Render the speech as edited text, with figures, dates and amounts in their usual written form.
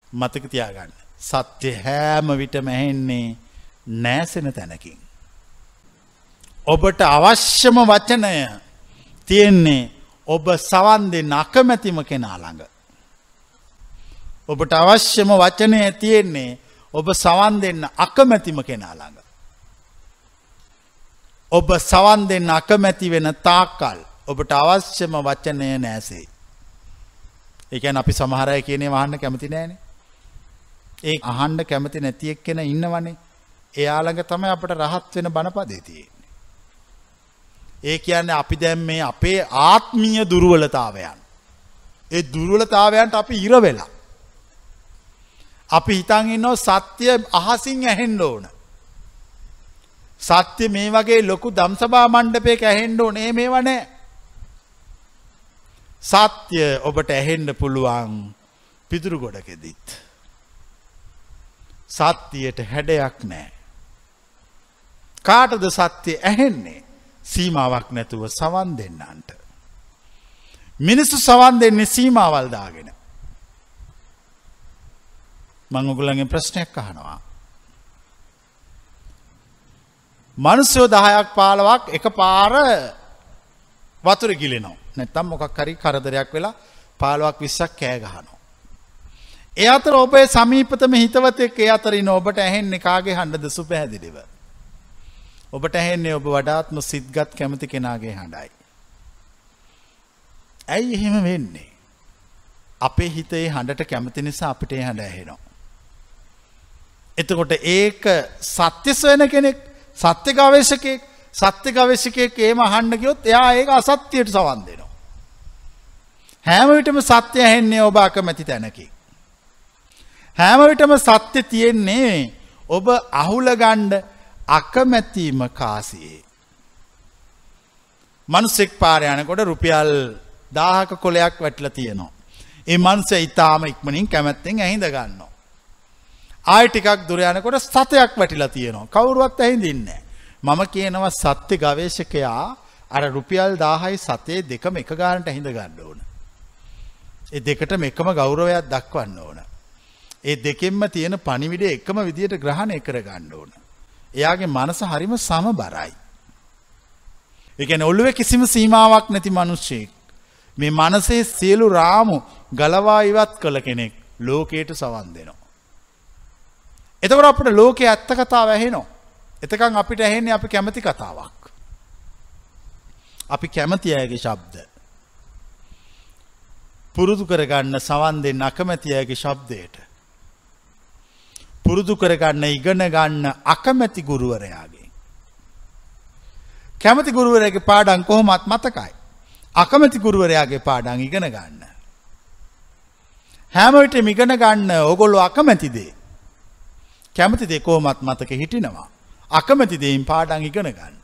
මතක තියාගන්න. සත්‍ය හැම විටම ඇහෙන්නේ නැසෙන තැනකින්. ඔබට අවශ්‍යම වචනය තියෙන්නේ ඔබ සවන් දෙන්න අකමැතිම කෙනා ළඟ. ඔබට අවශ්‍යම වචනය තියෙන්නේ ඔබ සවන් දෙන්න අකමැතිම කෙනා ළඟ. ඔබ සවන් දෙන්න අකමැති වෙන තාක්කල් ඔබට අවශ්‍යම වචනය නැසෙයි. ඒ කියන්නේ අපි සමහර අය කියන්නේ වහන්න කැමති නැහැනේ. ඒ අහන්න කැමති නැති එක්කෙනා ඉන්නවනේ. එයා ළඟ තමයි අපිට රහත් වෙන බණපදේ තියෙන්නේ. ඒ කියන්නේ අපි දැන් මේ අපේ ආත්මීය දුර්වලතාවයන්. ඒ දුර්වලතාවයන්ට අපි ඉර වෙලා. අපි හිතන් ඉන්නවා සත්‍ය අහසින් ඇහෙන්න ඕන. සත්‍ය මේ වගේ ලොකු ධම්සභා මණ්ඩපයක ඇහෙන්න ඕනේ මේව නෑ. සත්‍ය ඔබට ඇහෙන්න පුළුවන් පිටුරු ගොඩකෙදිත්. සත්‍යයට හැඩයක් නෑ. කාටද සත්‍ය ඇහෙන්නේ? සීමාවක් නැතුව සවන් දෙන්නන්ට. මිනිස්සු සවන් දෙන්නේ සීමාවල් දාගෙන. මම ඔයගොල්ලන්ගෙන් ප්‍රශ්නයක් අහනවා. මිනිස්සු 10ක් 15ක් එකපාර වතුර ගිලිනවා. නැත්තම් මොකක් හරි කරදරයක් වෙලා 15ක් 20ක් කෑ ගහනවා. ඒ අතර ඔබේ සමීපතම හිතවතෙක් ඒ අතර ඉන්න ඔබට ඇහෙන්නේ කාගේ හඬද සුපැහැදිලිව? ඔබට ඇහෙන්නේ ඔබ වඩාත්ම සිත්ගත් කැමති කෙනාගේ හඬයි. ඇයි එහෙම වෙන්නේ? අපේ හිතේ හඬට කැමති නිසා අපිට ඒ හඬ ඇහෙනවා. එතකොට ඒක සත්‍ය සොයන කෙනෙක්, සත්‍ය ගවේෂකයෙක් එහෙම අහන්න ගියොත් එයා ඒක අසත්‍යයට සවන් දෙනවා. හැම විටම සත්‍ය ඇහෙන්නේ ඔබ අකමැති තැනකින්. හැම විටම සත්‍ය තියෙන්නේ ඔබ අහුල ගන්න අකමැතිම කාසියේ. මිනිස්සෙක් පාර යනකොට රුපියල් 1000ක කොලයක් වැටලා තියෙනවා. ඒ මිනිස්සයා ඊටාම ඉක්මනින් කැමැත්තෙන් ඇහිඳ ගන්නවා. ආයෙ ටිකක් දුර යනකොට සතයක් වැටිලා තියෙනවා. කවුරුවත් ඇහිඳින්නේ නැහැ. මම කියනවා සත්‍ය ගවේෂකයා අර රුපියල් 1000යි සතේ දෙකම එක ගානට ඇහිඳ ගන්න ඕන. ඒ දෙකටම එකම ගෞරවයක් දක්වන්න ඕන. ඒ දෙකෙන්ම තියෙන පණිවිඩය එකම විදියට ග්‍රහණය කර ගන්න ඕන. එයාගේ මනස හරිම සමබරයි. ඒ කියන්නේ ඔළුවේ කිසිම සීමාවක් නැති මිනිස්සෙක්. මේ මනසේ සියලු රාමු ගලවා ඉවත් කළ කෙනෙක් ලෝකයට සවන් දෙනවා. එතකොට අපිට ලෝකයේ ඇත්ත කතාව ඇහෙනවා. එතකන් අපිට ඇහෙන්නේ අපි කැමති කතාවක්. අපි කැමති අයගේ ශබ්ද. පුරුදු කරගන්න සවන් දෙන්න අකමැති අයගේ ශබ්දයට. පුරුදු කරගන්න ඉගෙන ගන්න අකමැති ගුරුවරයාගේ. කැමති ගුරුවරයාගේ පාඩම් කොහොමත් මතකයි. අකමැති ගුරුවරයාගේ පාඩම් ඉගෙන ගන්න. හැම විටම ඉගෙන ගන්න ඕගොල්ලෝ අකමැති දේ. කැමති දේ කොහොමත් මතක හිටිනවා. අකමැති දේෙන් පාඩම් ඉගෙන ගන්න.